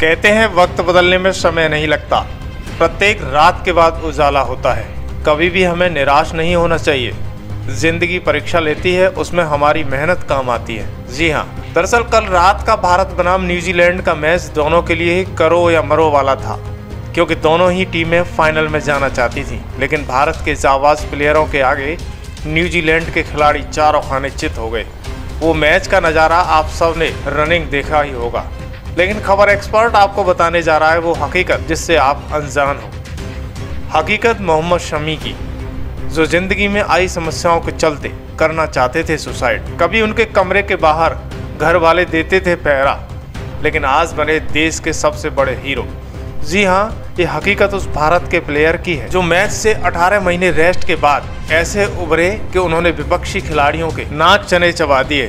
कहते हैं वक्त बदलने में समय नहीं लगता, प्रत्येक रात के बाद उजाला होता है। कभी भी हमें निराश नहीं होना चाहिए। जिंदगी परीक्षा लेती है, उसमें हमारी मेहनत काम आती है। जी हाँ, दरअसल कल रात का भारत बनाम न्यूजीलैंड का मैच दोनों के लिए ही करो या मरो वाला था, क्योंकि दोनों ही टीमें फाइनल में जाना चाहती थी। लेकिन भारत के जाबाज प्लेयरों के आगे न्यूजीलैंड के खिलाड़ी चारों खाने चित हो गए। वो मैच का नज़ारा आप सब ने रनिंग देखा ही होगा, लेकिन खबर एक्सपर्ट आपको बताने जा रहा है वो हकीकत जिससे आप अनजान हो। हकीकत मोहम्मद शमी की, जो जिंदगी में आई समस्याओं के चलते करना चाहते थे सुसाइड। कभी उनके कमरे के बाहर घर वाले देते थे पहरा, लेकिन आज बने देश के सबसे बड़े हीरो। जी हाँ, ये हकीकत उस भारत के प्लेयर की है जो मैच से 18 महीने रेस्ट के बाद ऐसे उभरे कि उन्होंने विपक्षी खिलाड़ियों के नाक चने चबा दिए।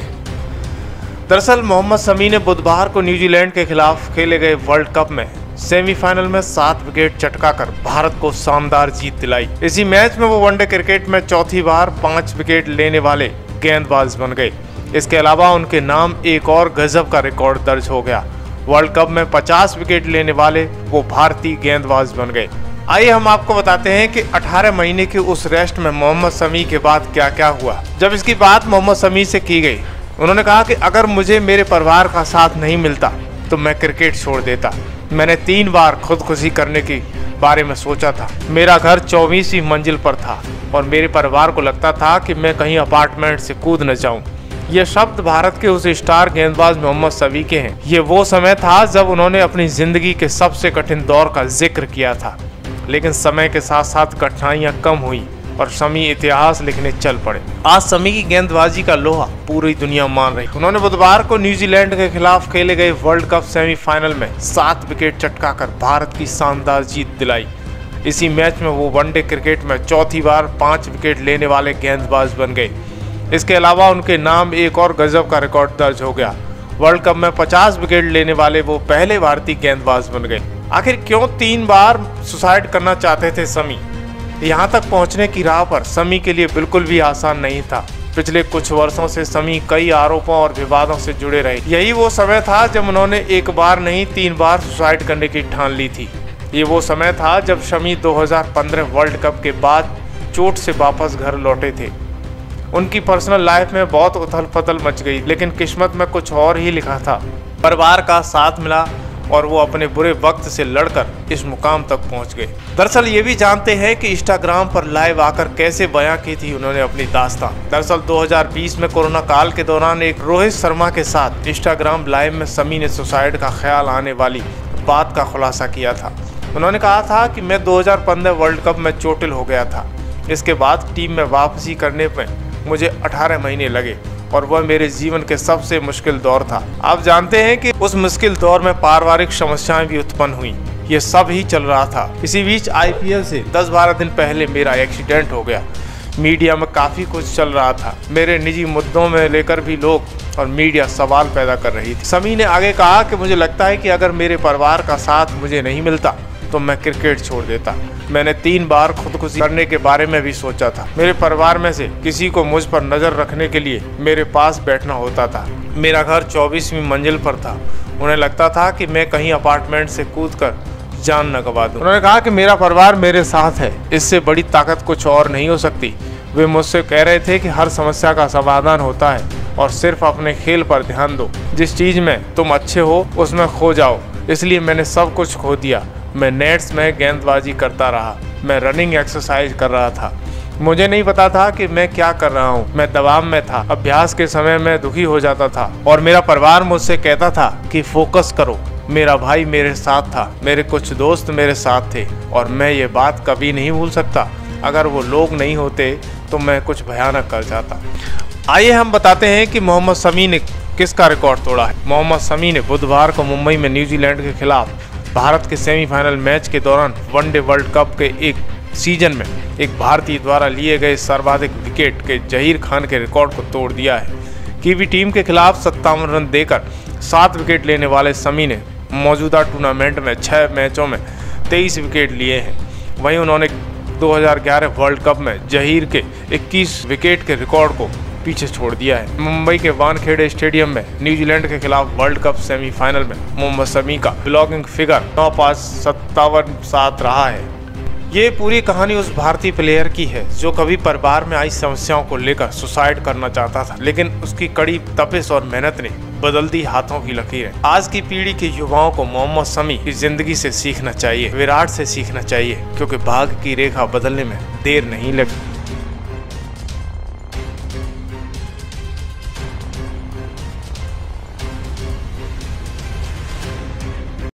दरअसल मोहम्मद शमी ने बुधवार को न्यूजीलैंड के खिलाफ खेले गए वर्ल्ड कप में सेमीफाइनल में 7 विकेट चटकाकर भारत को शानदार जीत दिलाई। इसी मैच में वो वनडे क्रिकेट में चौथी बार 5 विकेट लेने वाले गेंदबाज बन गए। इसके अलावा उनके नाम एक और गजब का रिकॉर्ड दर्ज हो गया। वर्ल्ड कप में 50 विकेट लेने वाले वो भारतीय गेंदबाज बन गए। आइए हम आपको बताते हैं कि 18 महीने के उस रेस्ट में मोहम्मद शमी के बाद क्या क्या हुआ। जब इसकी बात मोहम्मद शमी से की गई, उन्होंने कहा कि अगर मुझे मेरे परिवार का साथ नहीं मिलता तो मैं क्रिकेट छोड़ देता। मैंने 3 बार खुदकुशी करने के बारे में सोचा था। मेरा घर 24वीं मंजिल पर था और मेरे परिवार को लगता था कि मैं कहीं अपार्टमेंट से कूद न जाऊं। ये शब्द भारत के उस स्टार गेंदबाज मोहम्मद शमी के हैं। ये वो समय था जब उन्होंने अपनी जिंदगी के सबसे कठिन दौर का जिक्र किया था, लेकिन समय के साथ साथ कठिनाइयां कम हुई और शमी इतिहास लिखने चल पड़े। आज शमी की गेंदबाजी का लोहा पूरी दुनिया मान रही। उन्होंने बुधवार को न्यूजीलैंड के खिलाफ खेले गए वर्ल्ड कप सेमीफाइनल में 7 विकेट चटकाकर भारत की शानदार जीत दिलाई। इसी मैच में वो वनडे क्रिकेट में चौथी बार 5 विकेट लेने वाले गेंदबाज बन गए। इसके अलावा उनके नाम एक और गजब का रिकॉर्ड दर्ज हो गया। वर्ल्ड कप में 50 विकेट लेने वाले वो पहले भारतीय गेंदबाज बन गए। आखिर क्यों 3 बार सुसाइड करना चाहते थे शमी? यहाँ तक पहुँचने की राह पर शमी के लिए बिल्कुल भी आसान नहीं था। पिछले कुछ वर्षों से शमी कई आरोपों और विवादों से जुड़े रहे। यही वो समय था जब उन्होंने 1 बार नहीं 3 बार सुसाइड करने की ठान ली थी। ये वो समय था जब शमी 2015 वर्ल्ड कप के बाद चोट से वापस घर लौटे थे। उनकी पर्सनल लाइफ में बहुत उथल पुथल मच गई, लेकिन किस्मत में कुछ और ही लिखा था। परिवार का साथ मिला और वो अपने बुरे वक्त से लड़कर इस मुकाम तक पहुंच गए। दरअसल ये भी जानते हैं कि इंस्टाग्राम पर लाइव आकर कैसे बयां की थी उन्होंने अपनी दास्तां। दरअसल 2020 में कोरोना काल के दौरान एक रोहित शर्मा के साथ इंस्टाग्राम लाइव में शमी ने सुसाइड का ख्याल आने वाली बात का खुलासा किया था। उन्होंने कहा था कि मैं 2015 वर्ल्ड कप में चोटिल हो गया था। इसके बाद टीम में वापसी करने में मुझे 18 महीने लगे और वह मेरे जीवन के सबसे मुश्किल दौर था। आप जानते हैं कि उस मुश्किल दौर में पारिवारिक समस्याएं भी उत्पन्न हुई। ये सब ही चल रहा था। इसी बीच IPL से 10-12 दिन पहले मेरा एक्सीडेंट हो गया। मीडिया में काफ़ी कुछ चल रहा था। मेरे निजी मुद्दों में लेकर भी लोग और मीडिया सवाल पैदा कर रही थी। शमी ने आगे कहा कि मुझे लगता है कि अगर मेरे परिवार का साथ मुझे नहीं मिलता तो मैं क्रिकेट छोड़ देता। मैंने 3 बार खुदकुशी करने के बारे में भी सोचा था। मेरे परिवार में से किसी को मुझ पर नज़र रखने के लिए मेरे पास बैठना होता था। मेरा घर 24वीं मंजिल पर था। उन्हें लगता था कि मैं कहीं अपार्टमेंट से कूदकर जान न गवा दूं। उन्होंने कहा कि मेरा परिवार मेरे साथ है, इससे बड़ी ताकत कुछ और नहीं हो सकती। वे मुझसे कह रहे थे कि हर समस्या का समाधान होता है और सिर्फ अपने खेल पर ध्यान दो। जिस चीज़ में तुम अच्छे हो उसमें खो जाओ। इसलिए मैंने सब कुछ खो दिया। मैं नेट्स में गेंदबाजी करता रहा, मैं रनिंग एक्सरसाइज कर रहा था। मुझे नहीं पता था कि मैं क्या कर रहा हूँ। मैं दबाव में था। अभ्यास के समय मैं दुखी हो जाता था और मेरा परिवार मुझसे कहता था कि फोकस करो। मेरा भाई मेरे साथ था, मेरे कुछ दोस्त मेरे साथ थे और मैं ये बात कभी नहीं भूल सकता। अगर वो लोग नहीं होते तो मैं कुछ भयानक कर जाता। आइए हम बताते हैं कि मोहम्मद शमी ने किसका रिकॉर्ड तोड़ा है। मोहम्मद शमी ने बुधवार को मुंबई में न्यूजीलैंड के खिलाफ भारत के सेमीफाइनल मैच के दौरान वनडे वर्ल्ड कप के एक सीजन में एक भारतीय द्वारा लिए गए सर्वाधिक विकेट के जहीर खान के रिकॉर्ड को तोड़ दिया है। कीवी टीम के खिलाफ 57 रन देकर 7 विकेट लेने वाले शमी ने मौजूदा टूर्नामेंट में 6 मैचों में 23 विकेट लिए हैं। वहीं उन्होंने 2011 वर्ल्ड कप में जहीर के 21 विकेट के रिकॉर्ड को पीछे छोड़ दिया है। मुंबई के वानखेड़े स्टेडियम में न्यूजीलैंड के खिलाफ वर्ल्ड कप सेमीफाइनल में मोहम्मद शमी का ब्लॉकिंग फिगर 9.57 रहा है। ये पूरी कहानी उस भारतीय प्लेयर की है जो कभी परिवार में आई समस्याओं को लेकर सुसाइड करना चाहता था, लेकिन उसकी कड़ी तपिश और मेहनत ने बदल दी हाथों की लकीरें। आज की पीढ़ी के युवाओं को मोहम्मद शमी की जिंदगी से सीखना चाहिए, विराट से सीखना चाहिए, क्योंकि भाग्य की रेखा बदलने में देर नहीं लगती।